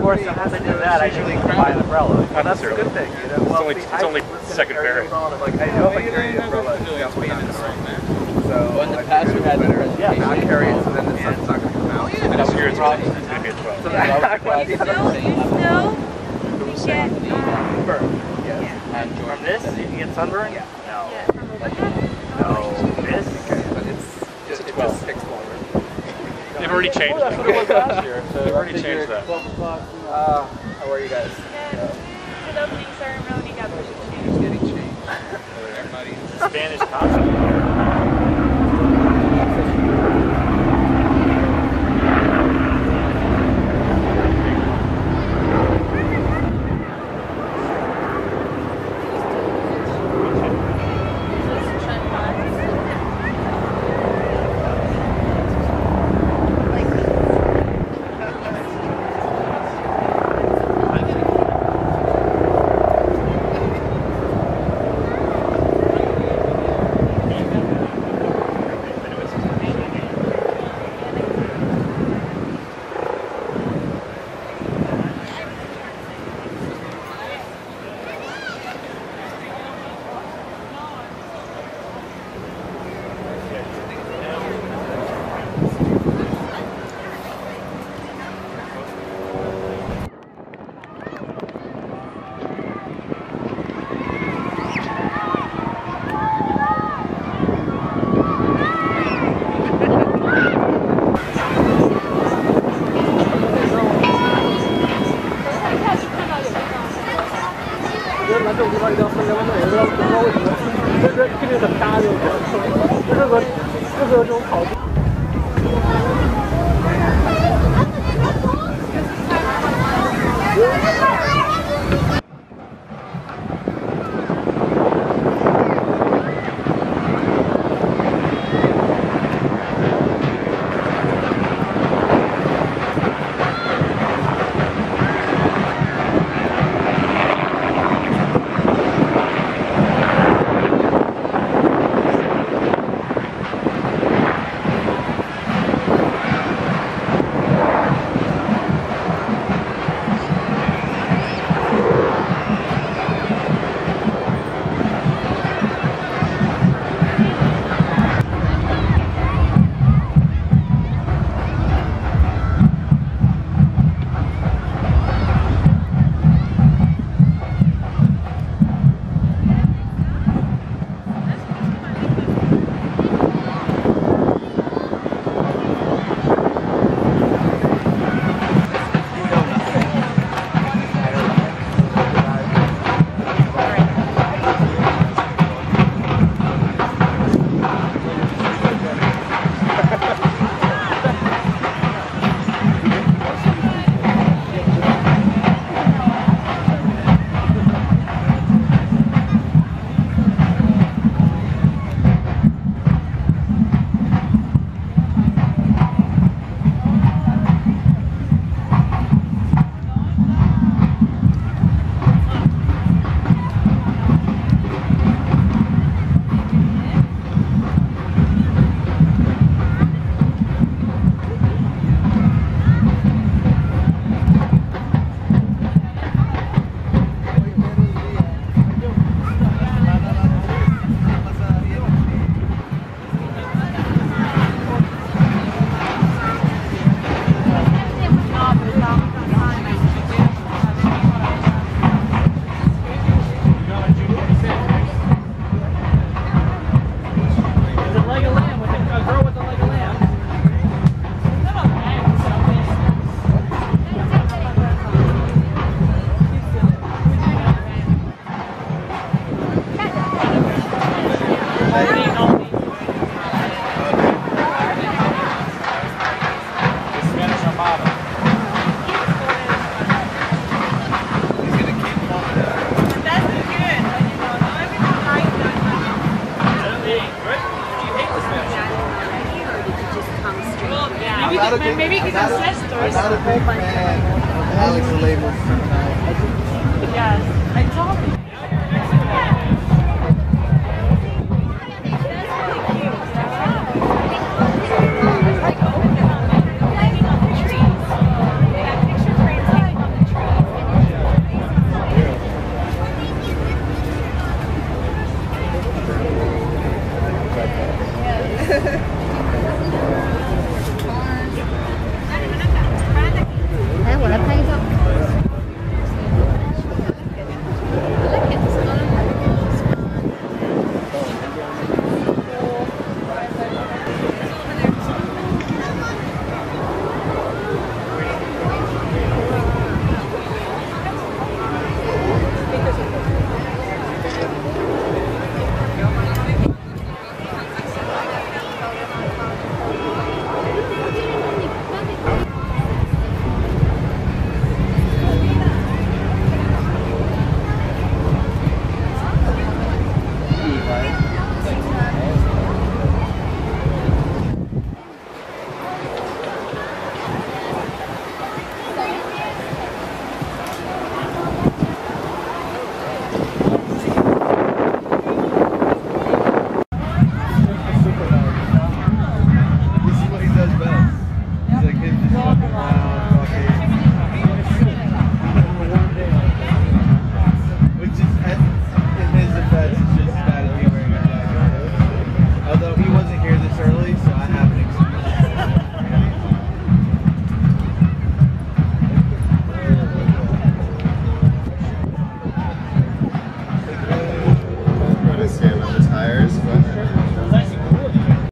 course, as I did that, I should buy an umbrella. Not That's a good thing. You know? Well, it's only second variant. I'm like, I know if I carry an umbrella, so in the past, we had the presentation. not carry it, so then the sun's not going to come out. And this year it's going to be a 12. So that You still can get burn. Yes. From this, you can get sunburn? Yeah. No. This? But it just takes longer. They've already changed that. They've already changed that. How are you guys? Good. The opening ceremony got pushed. It's getting changed. Spanish concept. Maybe because it says Thursday. I'm not a big fan of Alex the Label.